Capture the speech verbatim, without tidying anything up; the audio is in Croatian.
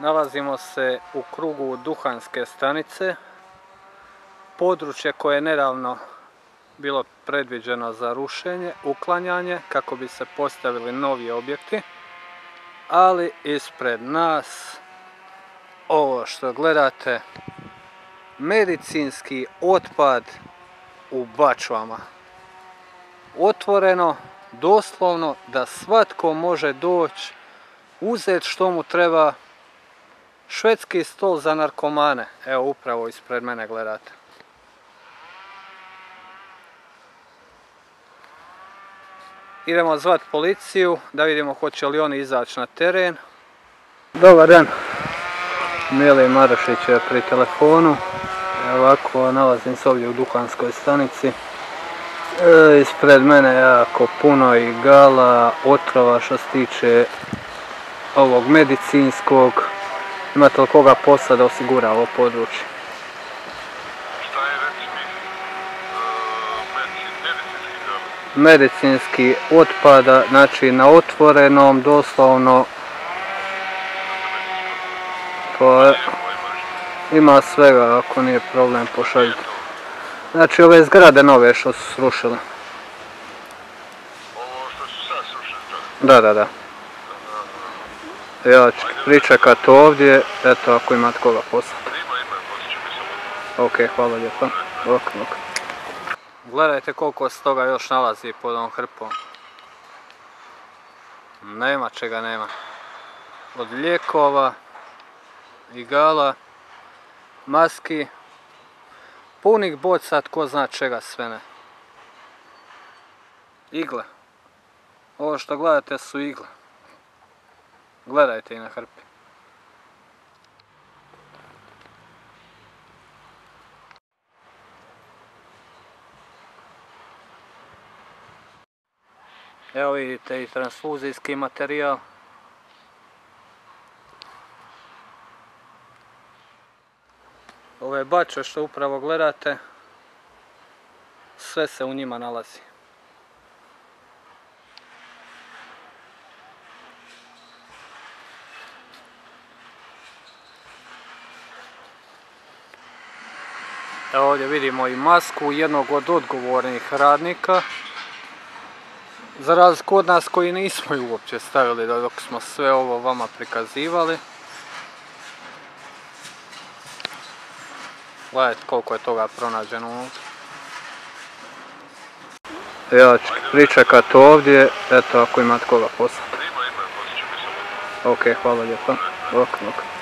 Nalazimo se u krugu duhanske stanice, područje koje je nedavno bilo predviđeno za rušenje, uklanjanje kako bi se postavili novi objekti, ali ispred nas ovo što gledate, medicinski otpad u bačvama. Otvoreno, doslovno da svatko može doći, uzeti što mu treba. Švedski stol za narkomane, evo upravo ispred mene gledate. Idemo zvati policiju da vidimo hoće li oni izaći na teren. Dobar dan, Mili Marošić je pri telefonu. Ovako, nalazim se ovdje u duhanskoj stanici. E, ispred mene jako puno igala, otrova što se tiče ovog medicinskog. Imate li koga posla da osigura ovo područje? Šta je recimo medicinski gala? Medicinski otpada, znači na otvorenom, doslovno. Pa ima svega, ako nije problem pošaljiti. Znači ove zgrade nove što su srušile. Ovo što su sad srušili? Da, da, da. Ja ću pričekat ovdje, eto ako imate koga poslati. Ima, ima, poslije ću mi samo. Ok, hvala lijepa. Ok, ok. Gledajte koliko se toga još nalazi pod ovom hrpom. Nema čega nema. Od lijekova, igala, maski, punih boca, tko zna čega sve ne. Igle. Ovo što gledate su igle. Gledajte i na hrpi. Evo vidite i transfuzijski materijal. Ove bačve što upravo gledate, sve se u njima nalazi. Evo ovdje vidimo i masku jednog od odgovornih radnika. Za razliku od nas koji nismo ju uopće stavili dok smo sve ovo vama prikazivali. Gledajte koliko je toga pronađeno unutra. Ja ću pričekat ovdje, eto ako imate koga poslati. Ima, ima, poslije ću mi samo. Ok, hvala lijepa. Ok, ok.